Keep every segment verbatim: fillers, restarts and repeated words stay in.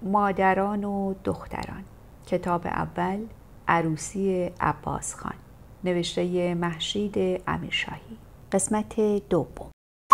مادران و دختران. کتاب اول، عروسی عباس خان، نوشته مهشید امیرشاهی. قسمت دوم.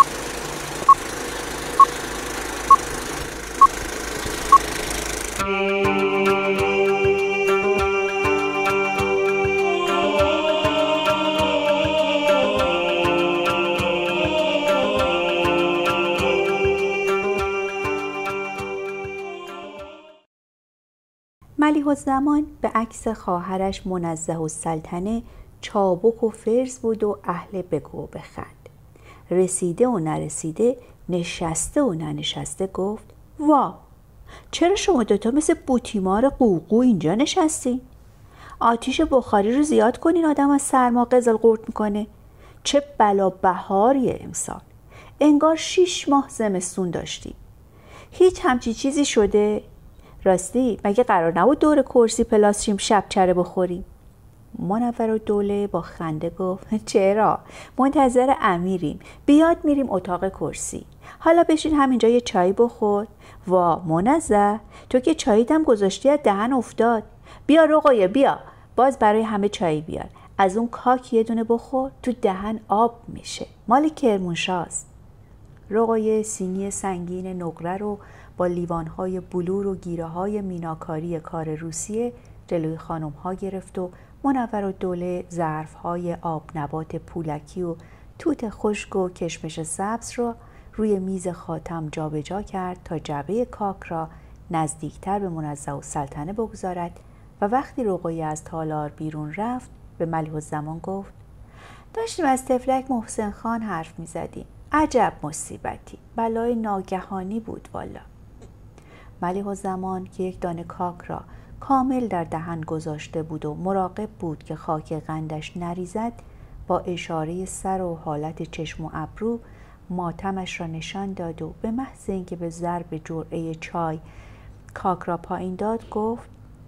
ملیح الزمان به عکس خواهرش منزه السلطنه چابک و فرز بود و اهل بگو و بخند. رسیده و نرسیده، نشسته و ننشسته گفت: وا، چرا شما دوتا مثل بوتیمار قوقو اینجا نشستین؟ آتیش بخاری رو زیاد کنین، آدم از سرما قزل قورت میکنه. چه بلا بهاریه امسال، انگار شیش ماه زمستون داشتی. هیچ همچی چیزی شده؟ راستی مگه قرار نبود دور کرسی پلاستریم شب چره بخوریم؟ منورالدوله با خنده گفت: چرا؟ منتظر امیریم، بیاد میریم اتاق کرسی. حالا بشین همینجا یه چای بخور. وا منزه، تو که چاییت هم گذاشتی از دهن افتاد. بیا رقیه بیا، باز برای همه چایی بیار. از اون کاک یه دونه بخور، تو دهن آب میشه، مال کرمانشاست. رقیه سینی سنگین نقره رو با لیوانهای بلور و گیره‌های میناکاری کار روسیه جلوی خانم‌ها گرفت و منورالدوله ظرف‌های آب نبات پولکی و توت خشک و کشمش سبز را روی میز خاتم جابجا کرد تا جعبه کاک را نزدیکتر به منزه السلطنه بگذارد و وقتی رقیه از تالار بیرون رفت به ملیح الزمان گفت: داشتیم از طفلک محسن خان حرف می‌زدیم. عجب مصیبتی، بلای ناگهانی بود والا. ملیح الزمان که یک دانه کاک را کامل در دهن گذاشته بود و مراقب بود که خاک قندش نریزد، با اشاره سر و حالت چشم و ابرو ماتمش را نشان داد و به محض اینکه به ضرب جرعه چای کاک را پایین داد گفت: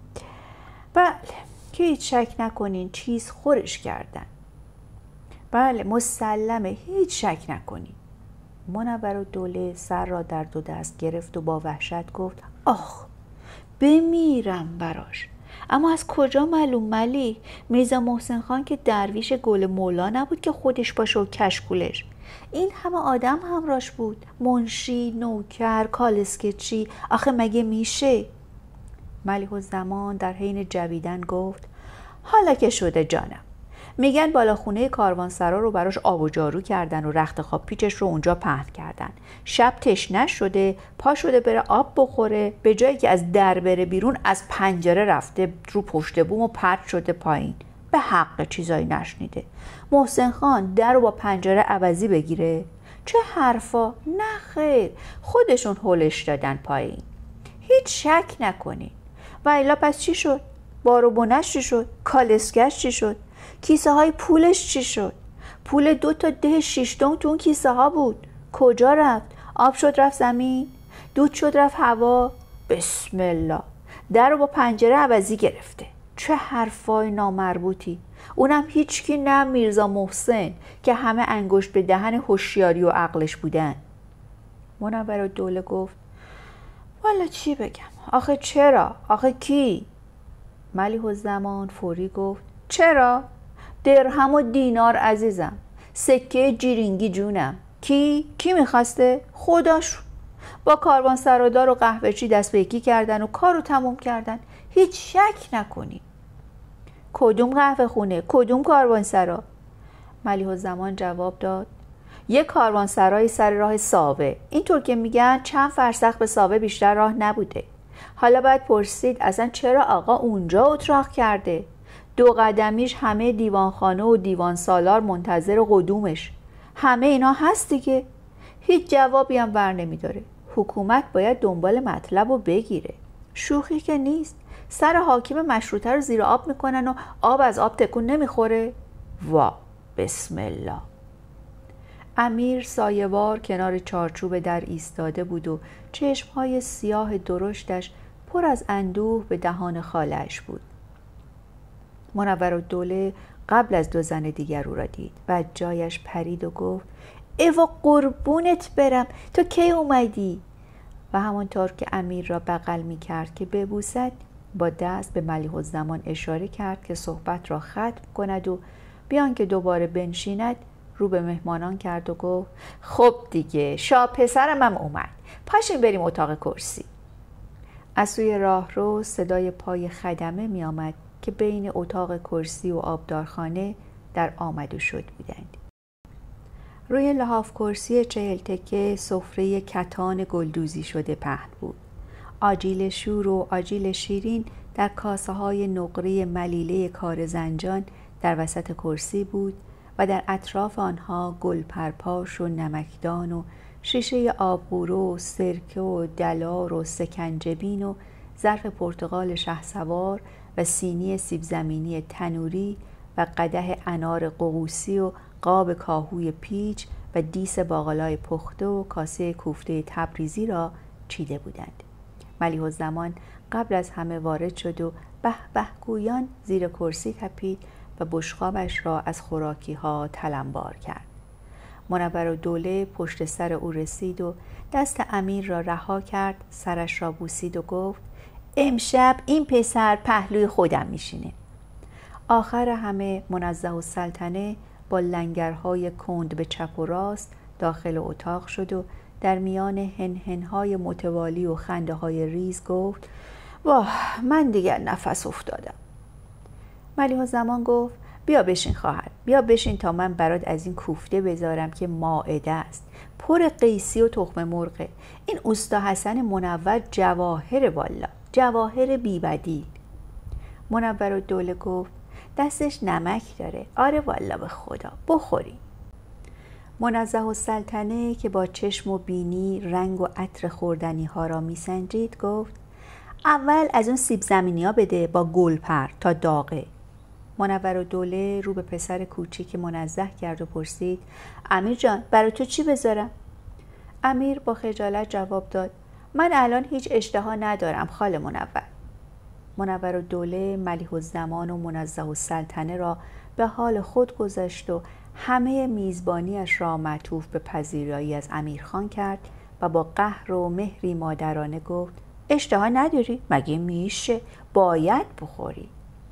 بله، که هیچ شک نکنین چیز خورش کردن. بله مسلمه، هیچ شک نکنین. منورالدوله سر را در دو دست گرفت و با وحشت گفت: آخ، بمیرم براش. اما از کجا معلوم ملیح؟ میرزا محسن خان که درویش گل مولا نبود که خودش باشه و کشکولش. این همه آدم همراش بود، منشی، نوکر، کالسکچی. آخه مگه میشه؟ ملیح الزمان در حین جویدن گفت: حالا که شده جانم. میگن بالا خونه کاروانسرا رو براش آب و جارو کردن و رخت خواب پیچش رو اونجا پهن کردن. شب تشنه شده، پا شده بره آب بخوره، به جایی که از در بره بیرون از پنجره رفته رو پشت بوم و پرت شده پایین. به حق چیزایی نشنیده. محسن خان در رو با پنجره عوضی بگیره؟ چه حرفا؟ نه خیر، خودشون هلش دادن پایین. هیچ شک نکنین. و الا پس چی شد؟ بار و بنش چی شد؟ کالسکش چی شد؟ کیسه های پولش چی شد؟ پول دو تا ده شیشتون تو اون کیسه ها بود. کجا رفت؟ آب شد رفت زمین؟ دود شد رفت هوا؟ بسم الله، در رو با پنجره عوضی گرفته. چه حرفای نامربوطی. اونم هیچکی نه میرزا محسن که همه انگشت به دهن هوشیاری و عقلش بودن. منورالدوله گفت: والا چی بگم؟ آخه چرا؟ آخه کی؟ ملیح الزمان فوری گفت: چرا؟ درهم و دینار عزیزم، سکه جیرینگی جونم. کی؟ کی میخواسته؟ خداشون. با کاروان سرادار و قهوه‌چی دست به یکی کردن و کارو تموم کردن. هیچ شک نکنی. کدوم قهوه خونه؟ کدوم کاروان سرا؟ ملیح الزمان جواب داد: یه کاروان سرای سر راه ساوه. اینطور که میگن چند فرسخ به ساوه بیشتر راه نبوده. حالا باید پرسید اصلا چرا آقا اونجا اتراق کرده؟ دو قدمیش همه دیوانخانه و دیوان سالار منتظر قدومش. همه اینا هست دیگه. هیچ جوابی هم بر نمیداره. حکومت باید دنبال مطلب رو بگیره. شوخی که نیست. سر حاکم مشروطه رو زیر آب میکنن و آب از آب تکون نمیخوره. وا بسم الله. امیر سایه‌وار کنار چارچوب در ایستاده بود و چشمهای سیاه درشتش پر از اندوه به دهان خاله‌اش بود. منورالدوله قبل از دو زن دیگر او را دید و جایش پرید و گفت: ایوا قربونت برم، تو کی اومدی؟ و همانطور که امیر را بغل می کرد که ببوسد، با دست به ملیح الزمان اشاره کرد که صحبت را ختم کند و بیان که دوباره بنشیند رو به مهمانان کرد و گفت خب دیگه شاه پسرم هم اومد، پاشین بریم اتاق کرسی. از سوی راهرو صدای پای خدمه می آمد که بین اتاق کرسی و آبدارخانه در آمد و شد بودند. روی لحاف کرسی چهل تکه سفره کتان گلدوزی شده پهن بود. آجیل شور و آجیل شیرین در کاسه های نقره ملیله کار زنجان در وسط کرسی بود و در اطراف آنها گل پرپاش و نمکدان و شیشه آبغورو و سرکه و دلار و سکنجبین و ظرف پرتقال شهسوار و سینی سیب زمینی تنوری و قدح انار قغوسی و قاب کاهوی پیچ و دیس باقلای پخته و کاسه کوفته تبریزی را چیده بودند. ملیح الزمان قبل از همه وارد شد و به به گویان زیر کرسی تپید و بشقابش را از خوراکی ها تلمبار کرد. منورالدوله پشت سر او رسید و دست امیر را رها کرد، سرش را بوسید و گفت امشب این پسر پهلوی خودم میشینه. آخر همه منزه السلطنه با لنگرهای کند به چپ و راست داخل اتاق شد و در میان هنهنهای متوالی و خنده های ریز گفت واه من دیگر نفس افتادم. ملیح الزمان گفت بیا بشین خواهر، بیا بشین تا من برات از این کوفته بذارم که مائده است، پر قیسی و تخم مرغه. این اوستا حسن منور جواهر والا، جواهر بیبدیل. منورالدوله گفت دستش نمک داره. آره والا به خدا بخوری. منزه السلطنه که با چشم و بینی رنگ و عطر خوردنی ها را می سنجید گفت اول از اون سیب زمینی ها بده با گلپر تا داغه. منورالدوله رو به پسر کوچیک منزه کرد و پرسید امیر جان برای تو چی بذارم؟ امیر با خجالت جواب داد من الان هیچ اشتها ندارم خاله منور. منورالدوله ملیح الزمان و منزه السلطنه را به حال خود گذاشت و همه میزبانیش را معطوف به پذیرایی از امیرخان کرد و با قهر و مهری مادرانه گفت اشتها نداری؟ مگه میشه؟ باید بخوری.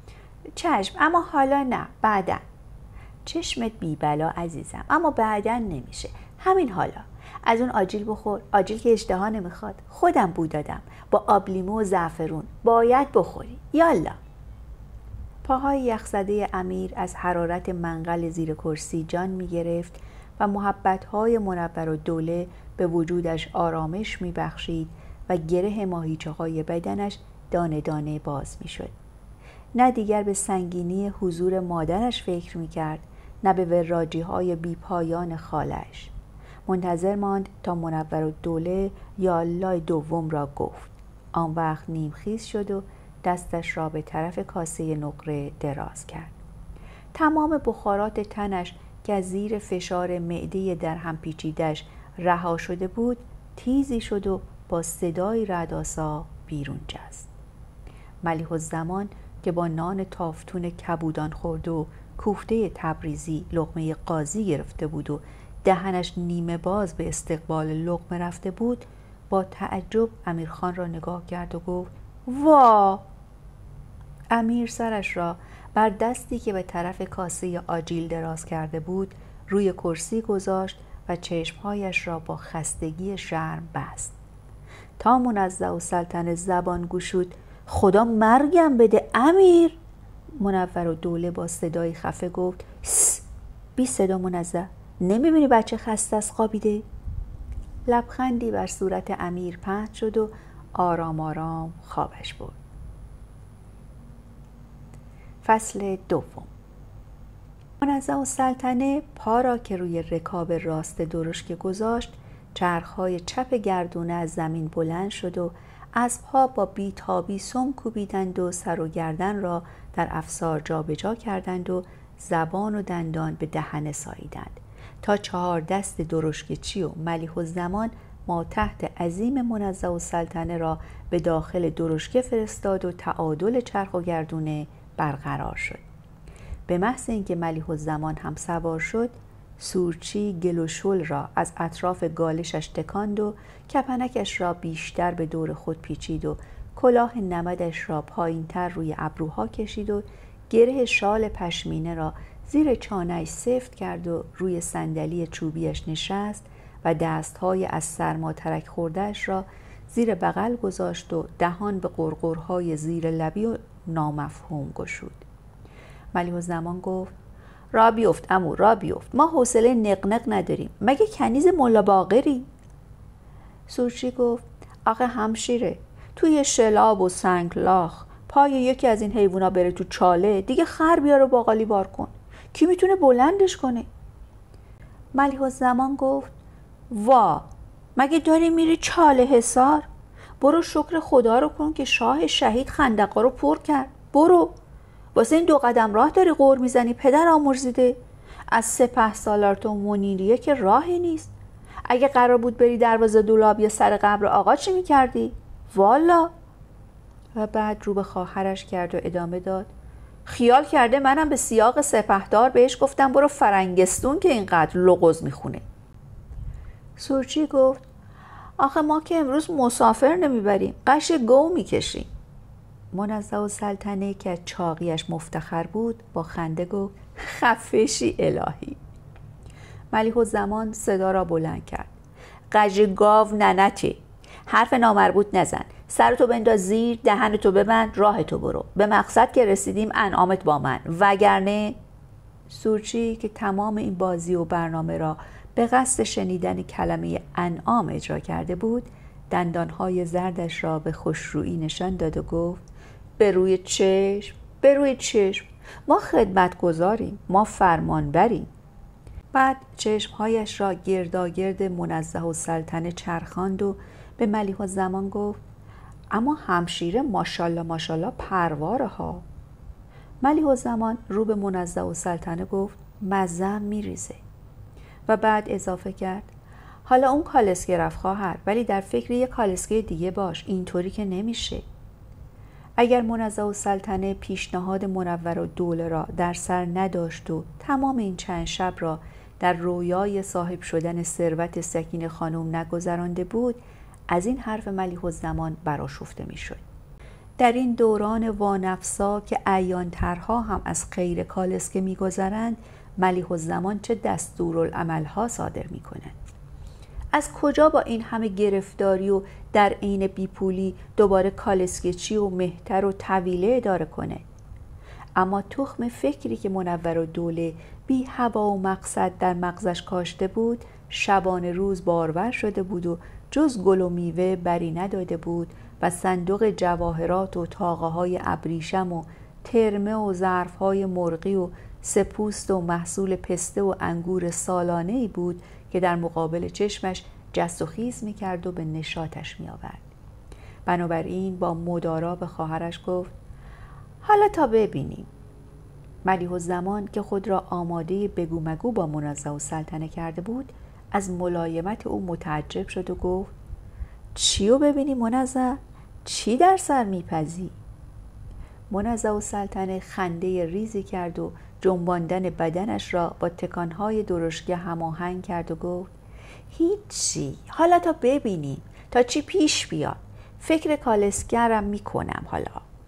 چشم اما حالا نه، بعدن. چشمت بیبلا عزیزم، اما بعدن نمیشه، همین حالا. از اون آجیل بخور، آجیل که اشتها نمیخواد، خودم بو دادم با آب لیمو و زعفرون، باید بخوری. یالا. پاهای یخزده امیر از حرارت منقل زیر کرسی جان میگرفت و محبتهای منورالدوله به وجودش آرامش میبخشید و گره ماهیچه های بدنش دانه دانه باز میشد. نه دیگر به سنگینی حضور مادرش فکر میکرد، نه به وراجی های بی پایان خالش. منتظر ماند تا منورالدوله یا الله دوم را گفت. آن وقت نیمخیز شد و دستش را به طرف کاسه نقره دراز کرد. تمام بخارات تنش که از زیر فشار معده در هم پیچیدش رها شده بود تیزی شد و با صدای رعدآسا بیرون جست. ملیح الزمان که با نان تافتون کبودان خورد و کوفته تبریزی لقمه قاضی گرفته بود و دهنش نیمه باز به استقبال لقمه رفته بود، با تعجب امیرخان را نگاه کرد و گفت وا. امیر سرش را بر دستی که به طرف کاسه آجیل دراز کرده بود روی کرسی گذاشت و چشمهایش را با خستگی شرم بست. تا منزه السلطنه زبان گشود خدا مرگم بده امیر. منورالدوله با صدای خفه گفت س بی صدا منزه، نمیبینی بچه خسته است خوابیده؟ لبخندی بر صورت امیر پهن شد و آرام آرام خوابش برد. فصل دوم. منزه السلطنه پا را که روی رکاب راست درشکه گذاشت، چرخهای چپ گردونه از زمین بلند شد و اسب‌ها با بیتابی سم کوبیدند و سر و گردن را در افسار جابجا کردند و زبان و دندان به دهنه ساییدند تا چهار دست درشکچی و ملیح الزمان ما تحت عظیم منزه السلطنه را به داخل درشکه فرستاد و تعادل چرخ و گردونه برقرار شد. به محض اینکه ملیح الزمان هم سوار شد، سورچی گل و شل را از اطراف گالشش تکاند و کپنکش را بیشتر به دور خود پیچید و کلاه نمدش را پایینتر روی ابروها کشید و گره شال پشمینه را زیر چانه‌اش سفت کرد و روی صندلی چوبیش نشست و دستهای از سرما ترک خورده‌اش را زیر بغل گذاشت و دهان به قرقرهای زیر لبی و نامفهوم گشود. ملیح الزمان گفت: را بیفت عمو، را بیفت، ما حوصله نقنق نداریم، مگه کنیز ملا باقری؟ سورچی گفت: آخه همشیره، توی شلاب و سنگلاخ پای یکی از این حیوونا بره تو چاله، دیگه خر بیاره باقالی بار کن، کی میتونه بلندش کنه؟ ملیح الزمان گفت: وا، مگه داری میری چاله حصار؟ برو شکر خدا رو کن که شاه شهید خندقا رو پر کرد. برو، واسه این دو قدم راه داری غور میزنی پدر آمرزیده؟ از سپه سالار تو منیریه که راهی نیست. اگه قرار بود بری دروازه دولاب یا سر قبر آقا چی میکردی؟ والا. و بعد رو به خواهرش کرد و ادامه داد: خیال کرده منم به سیاق سپهدار بهش گفتم برو فرنگستون که اینقدر لغز میخونه. سورچی گفت: آخه ما که امروز مسافر نمیبریم، قش گو میکشیم. منزه السلطنه که چاقیش مفتخر بود با خنده گفت: خفشی الهی. ملیح الزمان صدا را بلند کرد: قژ گاو ننته، حرف نامربوط نزن، سرتو بنداز زیر، دهنتو ببند، راهتو برو، به مقصد که رسیدیم انعامت با من، وگرنه. سورچی که تمام این بازی و برنامه را به قصد شنیدن کلمه انعام اجرا کرده بود، دندانهای زردش را به خوشرویی نشان داد و گفت: به روی چشم، به روی چشم، ما خدمت گذاریم، ما فرمان بریم. بعد چشمهایش را گرداگرد منزه السلطنه چرخاند و به ملیح الزمان گفت: اما همشیره ماشالله ماشالله پرواره ها. ملیح الزمان رو به منزه السلطنه گفت: مزه‌ام میریزه. و بعد اضافه کرد: حالا اون کالسکه رفت خواهر، ولی در فکر یک کالسکه دیگه باش، اینطوری که نمیشه. اگر منزه السلطنه پیشنهاد منورالدوله را در سر نداشت و تمام این چند شب را در رویای صاحب شدن ثروت سکینه خانم نگذرانده بود، از این حرف ملیح الزمان برآشفته میشد. در این دوران وانفسا که عیان‌ترها هم از خیر کالسکه میگذرند، ملیح الزمان چه دستورالعملها صادر میکنند. از کجا با این همه گرفتاری و در عین بیپولی دوباره کالسکه چی و مهتر و طویله اداره کنه؟ اما تخم فکری که منورالدوله بی هوا و مقصد در مغزش کاشته بود، شبانه روز بارور شده بود و جز گل و میوه بری نداده بود و صندوق جواهرات و تاقه های ابریشم و ترمه و ظرف های مرغی و سپوست و محصول پسته و انگور سالانه‌ای بود که در مقابل چشمش جست و خیز می کرد و به نشاطش می آورد. بنابراین با مدارا به خواهرش گفت: حالا تا ببینیم. ملیح الزمان که خود را آماده بگو مگو با منزه السلطنه کرده بود، از ملایمت او متعجب شد و گفت: چیو ببینی منزه؟ چی در سر میپزی؟ منزه السلطنه خنده ریزی کرد و جنباندن بدنش را با تکانهای درشگه هماهنگ کرد و گفت: هیچی، حالا تا ببینیم، تا چی پیش بیاد، فکر کالسکرم میکنم. حالا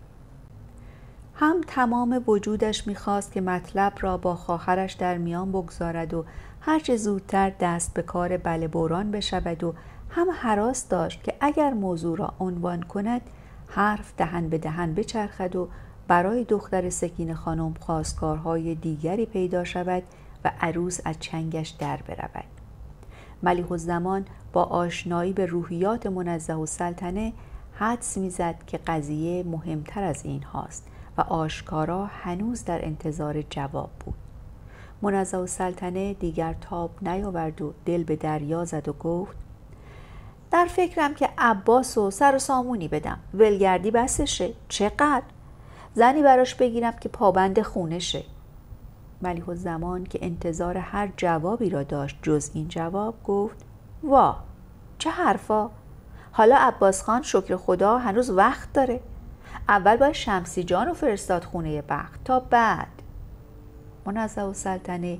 هم تمام وجودش میخواست که مطلب را با خواهرش در میان بگذارد و هرچه زودتر دست به کار بله بوران بشود و هم هراس داشت که اگر موضوع را عنوان کند حرف دهن به دهن بچرخد و برای دختر سکینه خانم خواستگارهای دیگری پیدا شود و عروس از چنگش در برود. ملیح الزمان با آشنایی به روحیات منزه السلطنه حدس میزد که قضیه مهمتر از این هاست و آشکارا هنوز در انتظار جواب بود. منزه السلطنه دیگر تاب نیاورد و دل به دریا زد و گفت: در فکرم که عباس و سر و سامونی بدم، ولگردی بسشه، چقدر؟ زنی براش بگیرم که پابند خونه شه. ملیح الزمان که انتظار هر جوابی را داشت جز این جواب، گفت: وا، چه حرفا؟ حالا عباس خان شکر خدا هنوز وقت داره، اول باید شمسی جان رو فرستاد خونه بخت تا بعد. منزه السلطنه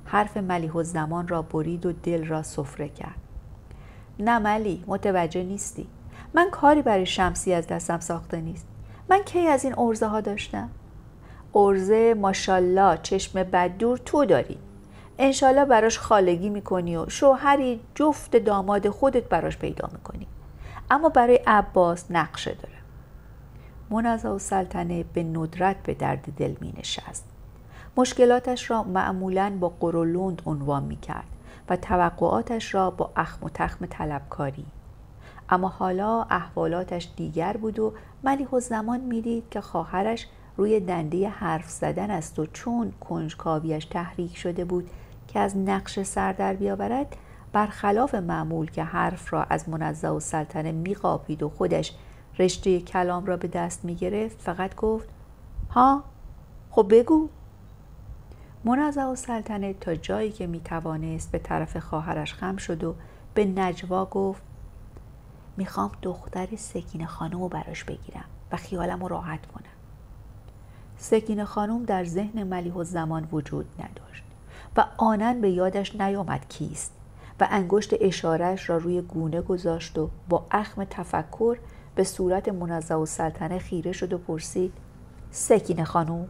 حرف ملیح الزمان را برید و دل را سفره کرد. نه ملی، متوجه نیستی. من کاری برای شمسی از دستم ساخته نیست. من کی از این عرضه ها داشتم؟ عرضه ماشالله چشم بددور تو داری. انشالله براش خالگی میکنی و شوهری جفت داماد خودت براش پیدا میکنی. اما برای عباس نقشه داره. منزه السلطنه به ندرت به درد دل می نشست. مشکلاتش را معمولاً با قرولند عنوان می کرد و توقعاتش را با اخم و تخم طلبکاری. اما حالا احوالاتش دیگر بود و ملیح الزمان می دید که خواهرش روی دنده حرف زدن است و چون کنجکاویش تحریک شده بود که از نقش سر در بیاورد، برخلاف معمول که حرف را از منزه السلطنه می قاپید و خودش رشته کلام را به دست می گرفت، فقط گفت ها خب بگو. منزه السلطنه تا جایی که می توانست به طرف خواهرش خم شد و به نجوا گفت میخوام دختر سکینه خانم رو براش بگیرم و خیالم رو راحت کنم. سکینه خانم در ذهن ملیح الزمان وجود نداشت و آنن به یادش نیامد کیست و انگشت اشارهش را روی گونه گذاشت و با اخم تفکر به صورت منزه السلطنه خیره شد و پرسید سکینه خانم؟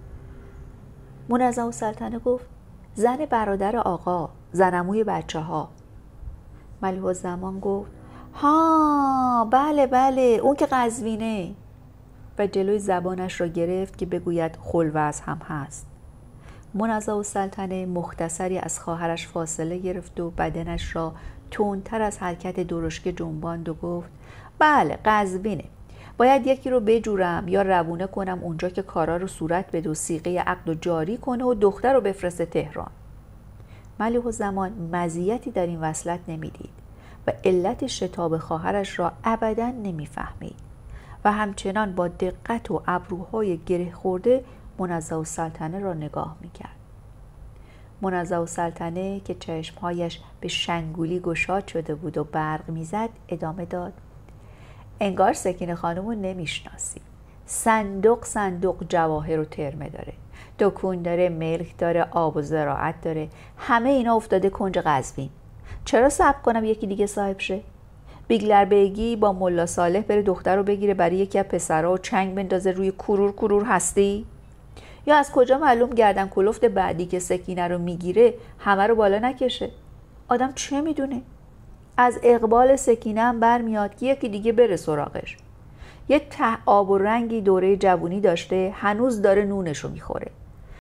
منزه السلطنه گفت زن برادر آقا، زنموی بچه ها. ملیح الزمان گفت ها بله بله اون که قزوینه، و جلوی زبانش را گرفت که بگوید خلوز هم هست. منزه السلطنه مختصری از خواهرش فاصله گرفت و بدنش را تندتر از حرکت درشکه جنباند و گفت بله قزوینه، باید یکی رو بجورم یا روونه کنم اونجا که کارا رو صورت بده و صیغه عقد و جاری کنه و دختر رو بفرسته تهران. ملیح الزمان مزیتی در این وصلت نمیدید و علت شتاب خواهرش را ابداً نمیفهمید و همچنان با دقت و ابروهای گره خورده منزه السلطنه را نگاه میکرد. منزه السلطنه که چشمهایش به شنگولی گشاد شده بود و برق میزد ادامه داد انگار سکینه خانم رو نمیشناسی. صندوق صندوق جواهر و ترمه داره، دکون داره، ملک داره، آب و زراعت داره، همه اینا افتاده کنج قزوین. چرا صبر کنم یکی دیگه صاحب شه؟ بیگلر بیگی با ملا صالح بره دختر رو بگیره برای یکی از پسرها و چنگ بندازه روی کرور کرور هستی؟ یا از کجا معلوم گردن کلفت بعدی که سکینه رو میگیره همه رو بالا نکشه؟ آدم چه میدونه؟ از اقبال سکینه هم برمیاد که یکی دیگه بره سراغش. یه ته آب و رنگی دوره جوونی داشته، هنوز داره نونشو میخوره،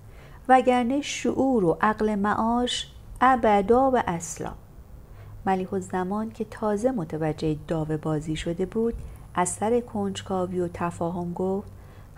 وگرنه شعور و عقل معاش ابدا و اصلا. ملیح الزمان که تازه متوجه داو بازی شده بود از سر کنجکاوی و تفاهم گفت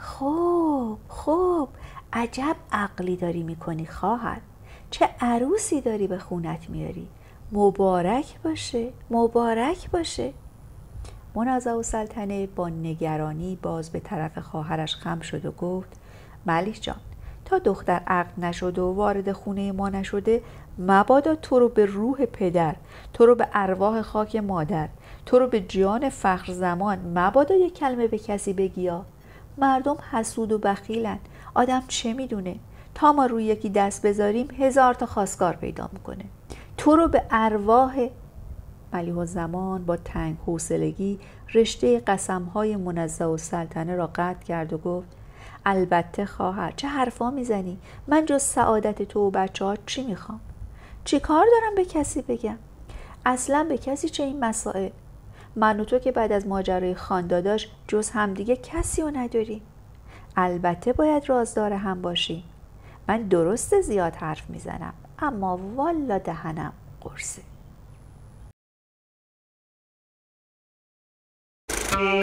خب خب عجب عقلی داری میکنی خواهر، چه عروسی داری به خونت میاری، مبارک باشه مبارک باشه. منزه السلطنه با نگرانی باز به طرف خواهرش خم شد و گفت ملیح جان، تا دختر عقد نشد و وارد خونه ما نشده مبادا تو رو به روح پدر، تو رو به ارواح خاک مادر، تو رو به جان فخر زمان مبادا یک کلمه به کسی بگیا. مردم حسود و بخیلن، آدم چه میدونه؟ تا ما روی یکی دست بذاریم هزار تا خواستگار پیدا میکنه. تو رو به ارواح. ملیح الزمان با تنگ حوصلگی رشته قسمهای منزه السلطنه را قطع کرد و گفت البته خواهر، چه حرفا میزنی؟ من جز سعادت تو و بچه ها چی میخوام؟ چی کار دارم به کسی بگم؟ اصلا به کسی چه این مسائل؟ من و تو که بعد از ماجرای خانداداش جز همدیگه کسی رو نداریم. البته باید رازدار هم باشیم. من درست زیاد حرف میزنم اما والا دهنم قرصه.